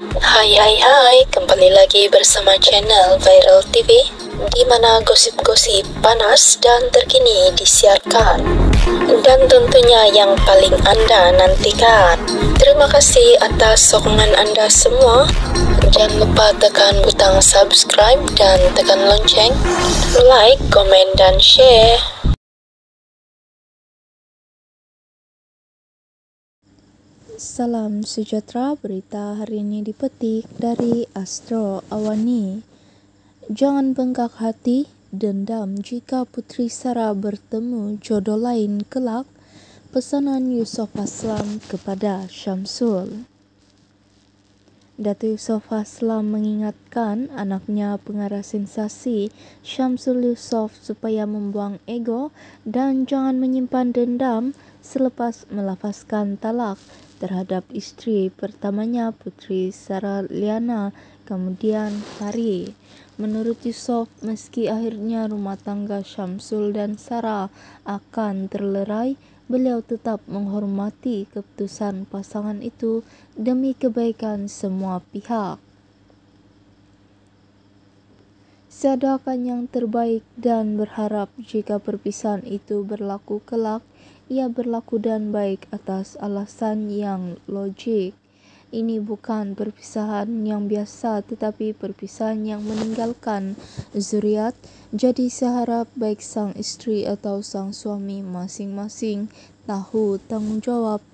Hai, kembali lagi bersama channel Viral TV, di mana gosip-gosip panas dan terkini disiarkan, dan tentunya yang paling Anda nantikan. Terima kasih atas sokongan Anda semua. Jangan lupa tekan butang subscribe dan tekan lonceng, like, komen, dan share. Salam sejahtera, berita hari ini dipetik dari Astro Awani. Jangan bengkak hati, dendam jika Putri Sarah bertemu jodoh lain kelak. Pesanan Yusuf Aslam kepada Syamsul. Datuk Yusuf Aslam mengingatkan anaknya pengarah sensasi Syamsul Yusof supaya membuang ego dan jangan menyimpan dendam selepas melafazkan talak terhadap isteri pertamanya Putri Sarah Liana kemudian hari. Menurut Yusof, meski akhirnya rumah tangga Syamsul dan Sarah akan terlerai, beliau tetap menghormati keputusan pasangan itu demi kebaikan semua pihak. Saya doakan yang terbaik dan berharap jika perpisahan itu berlaku kelak, ia berlaku dan baik atas alasan yang logik. Ini bukan perpisahan yang biasa tetapi perpisahan yang meninggalkan zuriat. Jadi saya harap baik sang istri atau sang suami masing-masing tahu tanggungjawab